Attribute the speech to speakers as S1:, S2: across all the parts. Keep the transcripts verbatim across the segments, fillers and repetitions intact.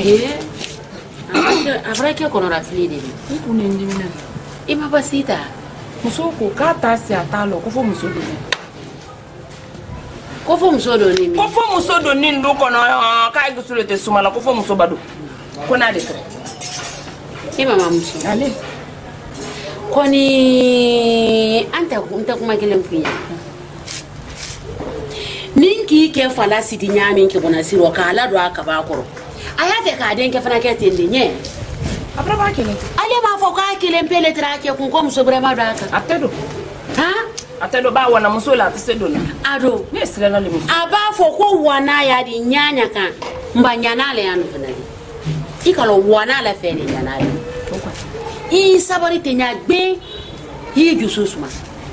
S1: Eh. Abra ke kono rafili de.
S2: Ku ne ndimina.
S1: Ima basita.
S2: Muso ko ka ta si atalo ko fo muso do.
S1: Ko fo muso do ni mi.
S2: Ko fo muso do ni ndo kono ka igusule te sumala ko fo muso bado. Ko na de tre.
S1: Ima mamuso.
S2: Ale.
S1: Koni anta unta kuma kelen kunya. Ninki ke fala sidi nyami ke bona siro kala do aka ba koro. Aya fe ka den ke fana ke tende nye.
S2: Abra ba kelen.
S1: Ale ma fo ka kelen pele tra ke kun ko muso brema do aka.
S2: Atedo.
S1: Ha?
S2: Atedo ba wana muso la tsedo na.
S1: Ado.
S2: Ne sile na le muso.
S1: Aba fo ko wana ya di nyanya kan. Mbanyana le anu fana di. Ikalo wana la fe ni nyana le. I sabari tenya gbe yi juso suma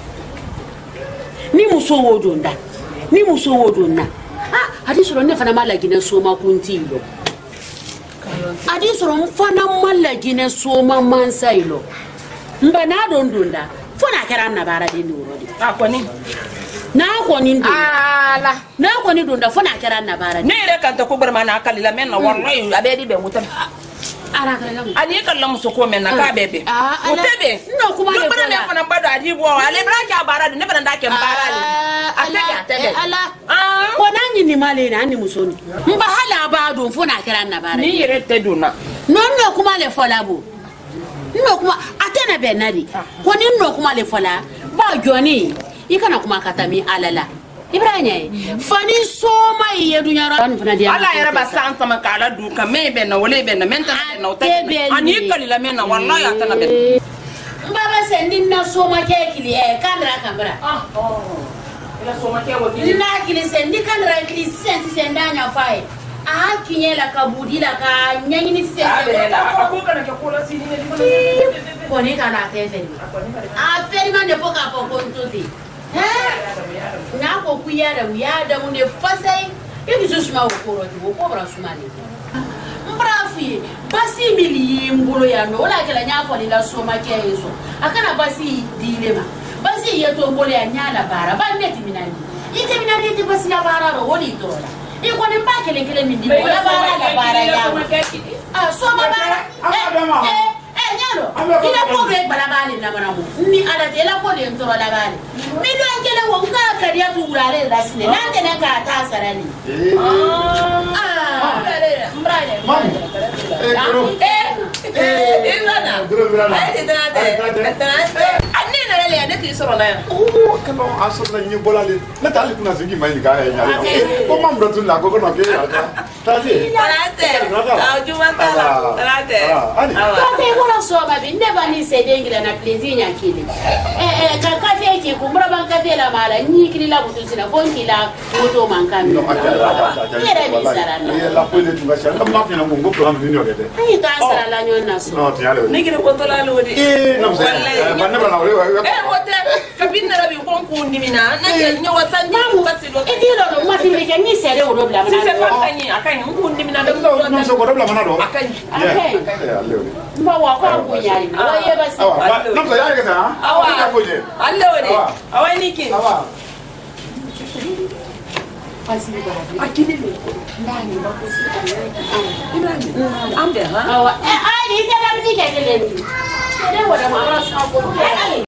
S1: ni muso wodonda ni muso wodonna ah adi soro ne fana malagine soma kuntilo adi soro mfana malagine soma mansailo mba na dondonda fona kera na bara de ni urodi
S2: akoni
S1: na akoni ndo
S2: ala
S1: na akoni donda fona kera na bara
S2: ne re kan ta ko bar mana akalila men na wallahi abedi be mutan
S1: ara kala
S2: ali kala muso ko men na ka bebe mutebe
S1: no kuma
S2: le bara ne fana bado adi bo ale bara ka bara ne fana da ke bara le atege atege
S1: ala ko nanyi ni male na ni musoni mba hala ba do fona kera na bara
S2: ni yere te duna
S1: no no kuma le folabo no kuma atena benadi ko ni no kuma le fola ba joni ikana kuma katami alala Ibrahim fani soma ye dunyara
S2: ala yara ba san sama kala du ka me be na wole be na menta na uta ani kalila me na wallahi atana be
S1: baba sendin na soma ke kili e kamera kamera
S2: ah oh ila soma ke wodi
S1: na kili sendi kamera kili sensi sendanya fai a kinyela kabudi la ka nyanyini sensi
S2: la ko kana ke kola sini ne
S1: ko ne kana ke feri a feri man de foka ko kontuti na ko kuya da wuya da mu ne fasai yake so suma ko ro ko ko bra suma ne mbrafi basi mili ngolo ya no la kala nya ko la soma ke yeso akana basi dilema basi yeto ngolo ya nyala bara ba ne timinani ite minani ti basi la bara ro woni tola e ko ne ba kele kele min di wala bara la bara ya ah soma bara eh eh nyalo ina ko be balabali na maramu ni ala de la ko le ntoro la bali mi do angele wo nga kariya tu urare la sine nande na ka ta sarani ah mbrale eh eh nana ai de nana anne na le ade ki soro na
S3: oh kama asoro na nyi bolale na tali kuna sigi mai ga ya ya ko mamro tu la ko ko no ke ya ta ti
S2: tarate au juma tala tarate
S1: ka te ko la so ba binde ba ni se dengila na plaisir nya kile eh eh ka ka fe ki ko mra ban ka fe la mala ni kili la butu sina bonki la moto mankami
S3: no
S1: yere bi sarana
S3: la ko le tu ga sha na ma fi na ngo program ni no gede
S1: ai ka sara la nyon na so
S3: no ti ale
S2: ni gire ko to la lo di
S3: eh no se ba ne ba na we
S2: eh wote kabinna rabi ko ko ndimina na ke nyo wasan ni ko basido
S1: e ti lo ma fi ke ni sere o do bla
S2: si se fa kani akai ko ndimina da
S3: no no so ko do bla mana do
S2: akai
S1: akai
S3: ale
S1: mba wa ko ko nyari wa ye basi
S3: no so ya ke sa
S2: awa alle wode awa niki
S3: awa
S1: basi ba
S2: akini le
S1: ndani ba ko si
S2: imani ambe ha
S1: awa eh ai ni ke la ni ke le ni sere wa da ma ra sa ko